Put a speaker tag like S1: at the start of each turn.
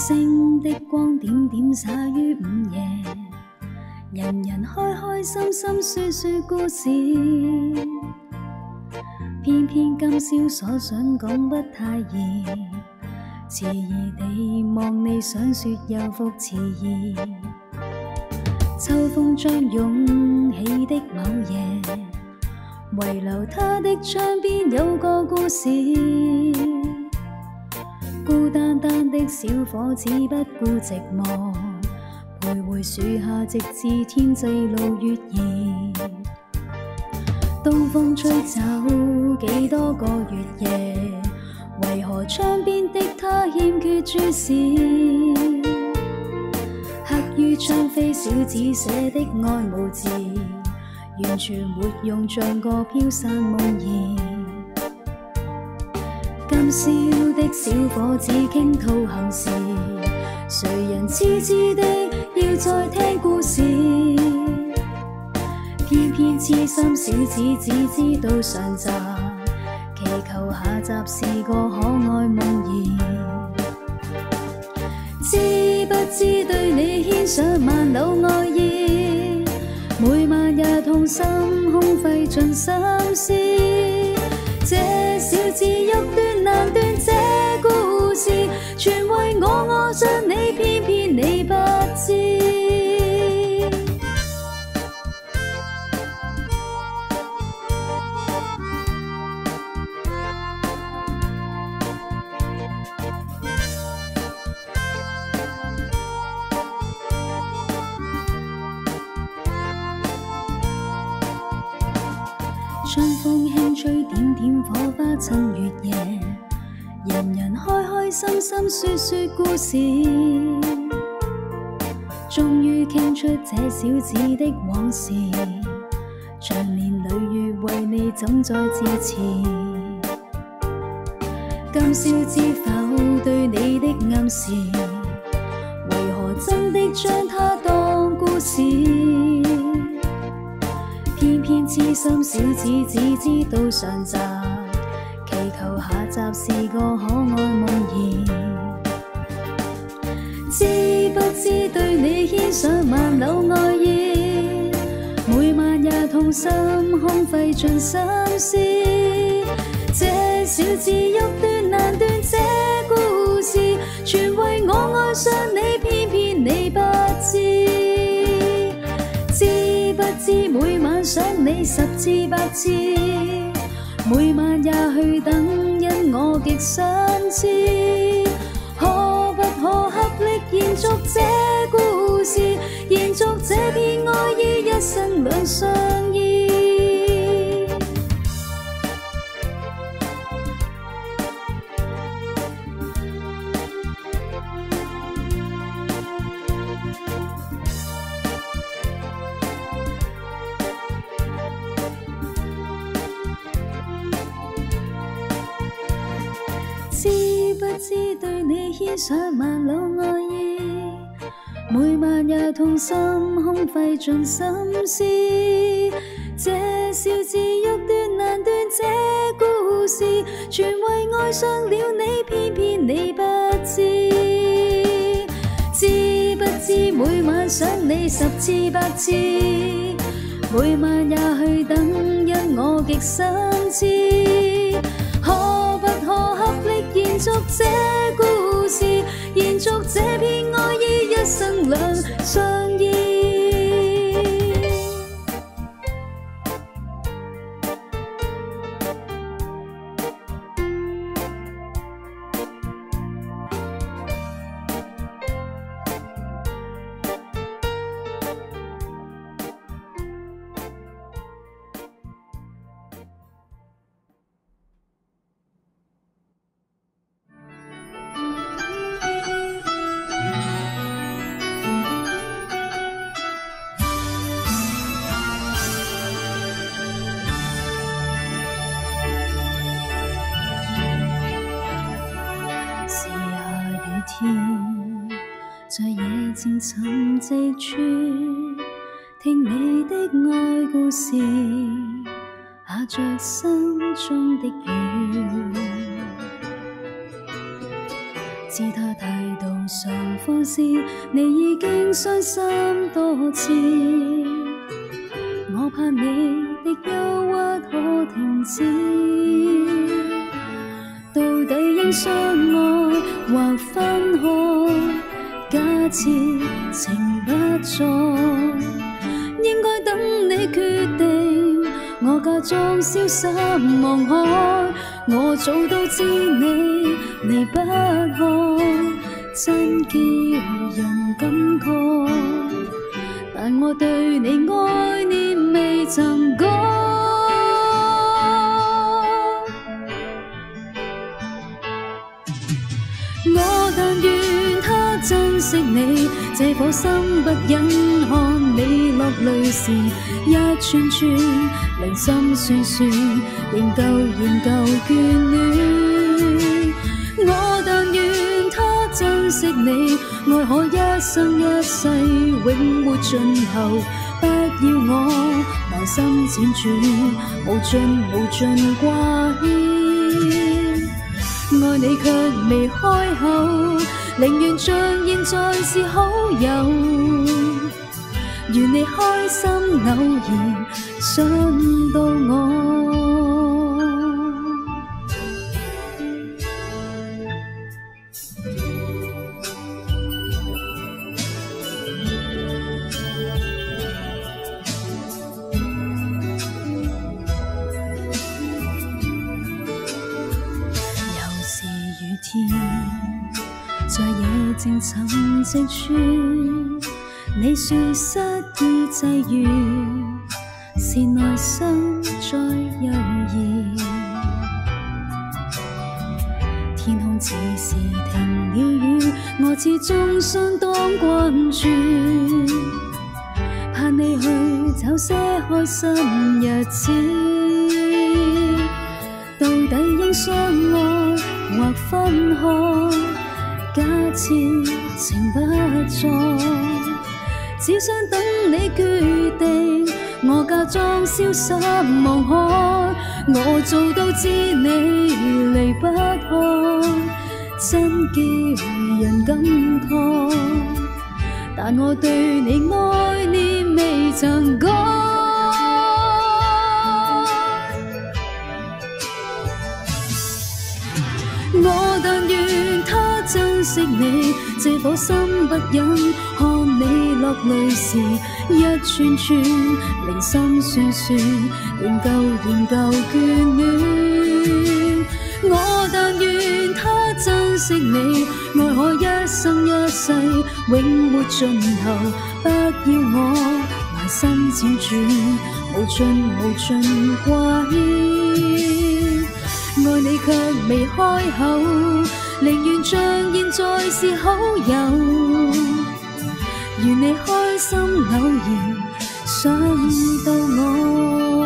S1: 星的光點點灑於午夜，人人開開心心說說故事。偏偏今宵所想講不太易，遲疑地望你想說又復遲疑。秋風將湧起的某夜，遺留他的窗邊有個故事。孤單單的小伙子不顧寂寞，徘徊樹下直至天際露月兒。東風吹走幾多個月夜，為何窗邊的他欠缺注視？刻於窗扉小子寫的愛慕字，完全沒用，像個飄散夢兒。今宵的小伙子傾吐行事，誰人痴痴的要再聽故事？偏偏痴心小子只知道上集，祈求下集是個可愛夢兒。知不知對你牽上萬縷愛意，每晚也痛心空費盡心思。這小子欲斷難斷這故事，全為我愛上你，偏偏你不知。春風輕吹點點火花襯月夜，人人開開心心說說故事。終於傾出這小子的往事，長年累月為你怎再自持？今宵知否對你的暗示，為何真的將它當故事？偏偏痴心小子只知道上集，祈求下集是個可愛夢兒。知不知對你牽上萬縷愛意，每晚也痛心空費盡心思。這小子欲斷難斷這故事，全為我愛上你，偏偏你不知。知不知每晚想你10次100次，每晚也去等，因我極想知。可不可合力延續這故事，延續這片愛意，一生兩相依。知不知對你牽上萬縷愛意，每晚也痛心空費盡心思。這小子欲斷難斷這故事，全為愛上了你，偏偏你不知。知不知每晚想你10次100次，每晚也去等，因我極想知。可不可合力延續這故事，延續這片愛意，一生兩相依。在夜靜沉寂處，聽你的愛故事，下着心中的雨。 知他態度上放肆，你已經傷心多次。我怕你的憂鬱可停止，到底應相愛或分開？假設情不再，應該等你決定。我假裝瀟灑望海，我早都知你離不開，真叫人感慨。但我對你愛念未曾改。我但願他珍惜你，這顆心不忍看你落淚時，一串串零心算算，仍舊眷戀。我但願他珍惜你，愛可一生一世永沒盡頭，不要我內心輾轉無盡掛牽。愛你卻未開口，寧願像現在是好友，願你開心偶然想到我。在夜靜沉寂處，你說失意際遇，是內心再猶豫。天空似是停了雨，我始終相當關注，盼你去找些開心日子。到底應相愛或分開？假設情不再，只想等你決定。我假裝瀟灑望海，我早都知你離不開，真叫人感慨。但我對你愛念未曾改。我但願他珍惜你，這顆心不忍看你落淚時，一串串零心算算，仍舊眷戀。我但願他珍惜你，愛可一生一世永沒盡頭，不要我內心輾轉無盡掛牽。愛你卻未開口，寧願像現在是好友，願你開心偶然想到我。